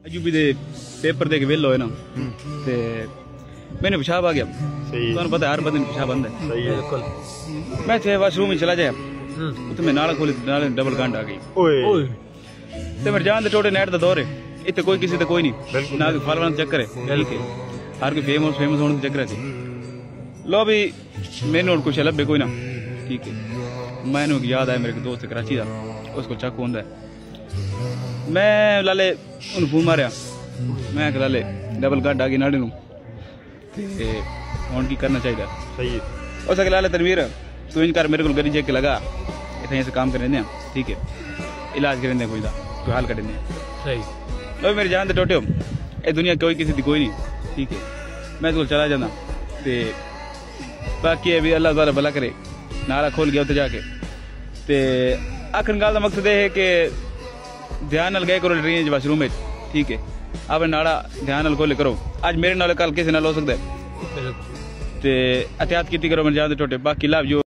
अजूबी दे paper दे के well होए ना ते मैंने पेशाब आ गया। सही है। तो पता है हर बंदे पेशाब बंद है। सही है। बिल्कुल। मैं थे वाशरूम में चला जाया तो मैं नाला खोली नाले डबल गांड आ गई। ओए ते मेरे जान दे टोटे नेट दा दौर है इतने कोई किसी ते कोई नहीं ना कोई फालवान चक्कर है ठीक है हर कोई फेमस होने का चक्कर है। लो भी मैंने और कुछ लभे कोई ना ठीक है। मैंने याद आया मेरे दोस्त कराची का उसको चाकू होंदा है। मैं लाले उन फोन मारिया मैं लाले डबल गांड आ गई नाड़े नूं ते हुण की करना चाहिए। सही है। उस लाले तनवीर तू इंज कर मेरे को गड्डी चेक के लगा इतने से काम करें ठीक है इलाज करें कोई दा कोई हाल करें सही। लो मेरी जान दे टोटे ए दुनिया कोई किसी दी कोई नहीं ठीक है। मैं तो चला जाना ते बाकी अभी अल्लाह ताला भला करे नाला खोल गया उते जाके ते आखिर गल दा मकसद है कि ध्यान नाल गए करो रेंज वाशरूम में ठीक है। आपने नाड़ा ध्यान नाल खोले करो आज मेरे नाल कल किसी नाल हो सकता है ते एहतियात की करो मेरे जान दे टोटे बाकी लाभ जो